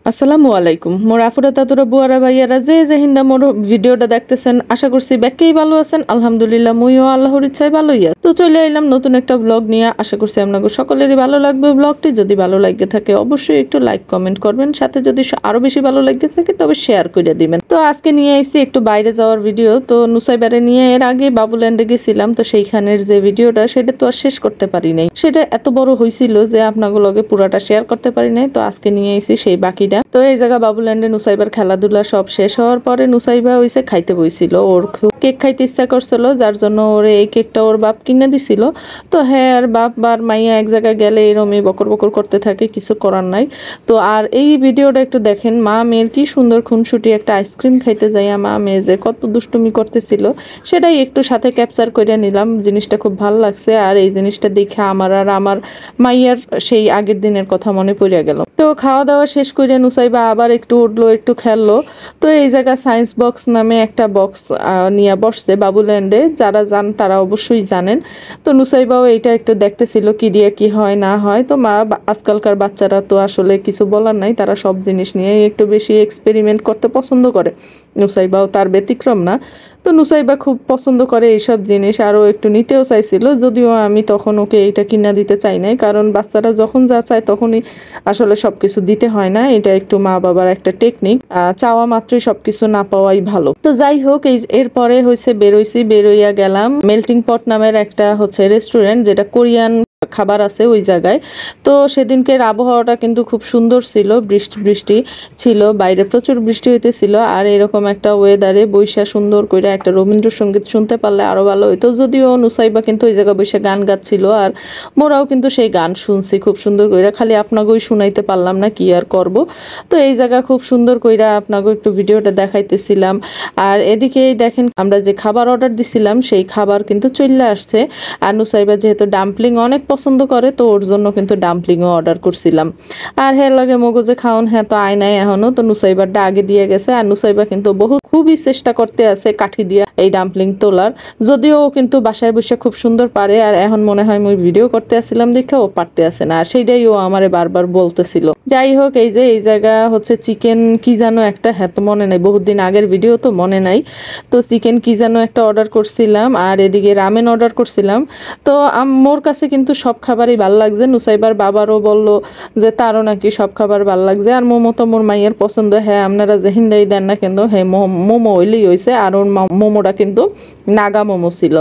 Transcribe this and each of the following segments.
আসসালামু আলাইকুম মোর আফুরা তাতুরা বুয়ারা ভাইয়ারা যে হিন্দা মোর ভিডিওটা দেখতেছেন আশা করছি ব্যাকেই ভালো আছেন আলহামদুলিল্লাহ মুইও আল্লাহর ইচ্ছায় ভালোই আছি। তো চলে এলাম নতুন একটা ব্লগ নিয়ে, আশা করছি আপনাদের সকলেরই ভালো লাগবে। ব্লগটি যদি ভালো লাগে থাকে অবশ্যই একটু লাইক কমেন্ট করবেন, সাথে যদি আরো বেশি ভালো লাগে থাকে তবে শেয়ার করে দিবেন। তো আজকে নিয়ে আইছি একটু বাইরে যাওয়ার ভিডিও। তো নুসাইবারে নিয়ে এর আগে বাবুল্যান্ডে গেছিলাম, তো সেইখানের যে ভিডিওটা সেটা তো আর শেষ করতে পারি নাই, সেটা এত বড় হয়েছিল যে আপনাদের লগে পুরাটা শেয়ার করতে পারি নাই। তো আজকে নিয়ে আইছি সেই বাকিটা। তো এই জায়গা বাবুল্যান্ডে নুসাইবার খেলাধুলা সব শেষ হওয়ার পরে নুসাইবা হইছে খাইতে বইছিল, ওর কেক খাইতে ইচ্ছা করছিল, যার জন্য ওরে এই কেকটা ওর বাপ কিনে দিছিল। তো হ্যাঁ, আর বাপ বার মাইয়া এক জায়গায় গেলে এরমই বকর বকর করতে থাকে, কিছু করার নাই। তো আর এই ভিডিওটা একটু দেখেন, মা মেয়ের কি সুন্দর খুনসুটি একটা আইসক্রিম খাইতে যাইয়া মা মেয়ে যে কত দুষ্টুমি করতেছিল সেটাই একটু সাথে ক্যাপচার করে নিলাম। জিনিসটা খুব ভালো লাগছে, আর এই জিনিসটা দেখে আমার আর আমার মাইয়ার সেই আগের দিনের কথা মনে পড়ে গেল। তো খাওয়া দাওয়া শেষ করে নুসাইবা আবার একটু উঠলো, একটু খেললো। তো এই জায়গা সায়েন্স বক্স নামে একটা বক্স নিয়ে বসছে বাবুল্যান্ডে, যারা যান তারা অবশ্যই জানেন। তো নুসাইবাও এইটা একটু দেখতেছিল কি দিয়ে কি হয় না হয়। তো মা আজকালকার বাচ্চারা তো আসলে কিছু বলার নাই, তারা সব জিনিস নিয়ে একটু বেশি এক্সপেরিমেন্ট করতে পছন্দ করে, নুসাইবাও তার ব্যতিক্রম না। তো নুসাইবা খুব পছন্দ করে এইসব জিনিস, আরও একটু নিতেও চাইছিল, যদিও আমি তখন ওকে এইটা কিনা দিতে চাই নাই, কারণ বাচ্চারা যখন যা চায় তখনই আসলে সবকিছু দিতে হয় না। এটা একটু মা বাবার একটা টেকনিক, চাওয়া মাত্রই সবকিছু না পাওয়াই ভালো। তো যাই হোক, এরপরে হয়েছে বেরোইয়া গেলাম মেল্টিং পট নামের একটা রেস্টুরেন্ট, যেটা কোরিয়ান খাবার আছে ওই জায়গায়। তো সেদিনকের আবহাওয়াটা কিন্তু খুব সুন্দর ছিল, বৃষ্টি ছিল, বাইরে প্রচুর বৃষ্টি হইতেছিল। আর এরকম একটা ওয়েদারে বৈশা সুন্দর করে একটা রবীন্দ্রসঙ্গীত শুনতে পারলে আরো ভালো হইতো। যদিও নুসাইবা কিন্তু ওই জায়গায় বসে গান গাচ্ছিল, আর মোরাও কিন্তু সেই গান শুনছি খুব সুন্দর করে, খালি আপনাকেই শুনাইতে পারলাম না, কি আর করব। তো এই জায়গা খুব সুন্দর কইরা আপনাকে একটু ভিডিওটা দেখাইতেছিলাম। আর এদিকেই দেখেন, আমরা যে খাবার অর্ডার দিছিলাম সেই খাবার কিন্তু চলে আসছে। আর নুসাইবা যেহেতু ডাম্পলিং অনেক পছন্দ করে, তো ওর জন্য কিন্তু ডাম্পলিংও অর্ডার করছিলাম। আর হ্যাঁ লাগে মগজে খাওন, হ্যাঁ তো আয় নাই এখনো, তো নুসাইবারটা আগে দিয়ে গেছে। আর নুসাইবা কিন্তু খুবই চেষ্টা করতে আছে কাঠি দিয়া এই ডাম্পলিং তোলার, যদিও ও কিন্তু বাসায় বসে খুব সুন্দর পারে। আর এখন মনে হয় মুই ভিডিও করতে আসছিলাম দেখে ও পারতে আসে না, আর সেইটাই ও আমারে বারবার বলতেছিল। যাই হোক, এই জায়গা চিকেন কি যেন একটা, হ্যাঁ তো মনে নাই, বহুত দিন আগের ভিডিও তো মনে নাই। তো চিকেন কি যেন একটা অর্ডার করছিলাম, আর এদিকে রামেন অর্ডার করছিলাম। তো মোর কাছে কিন্তু সব খাবারই ভাল লাগছে। নুসাইবার বাবারও বললো যে তারও নাকি সব খাবার ভাল লাগছে। আর মোমো তো মোর মাইয়ের পছন্দ, হ্যাঁ আপনারা যে হিন্দাই দেন না কিন্তু হ্যাঁ মোমো হইলেই হয়েছে। আর ওর মোমোটা কিন্তু নাগা মোমো ছিল।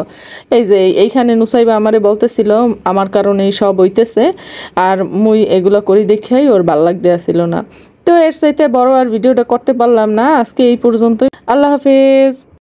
এইখানে নুসাইবা আমারে বলতেছিল আমার কারণেই সব হইতেছে, আর মুই এগুলো করি দেখাই ওর ভাল লাগতে আসছিল না। তো এর চাইতে বড় আর ভিডিওটা করতে পারলাম না, আজকে এই পর্যন্তই। আল্লাহ হাফেজ।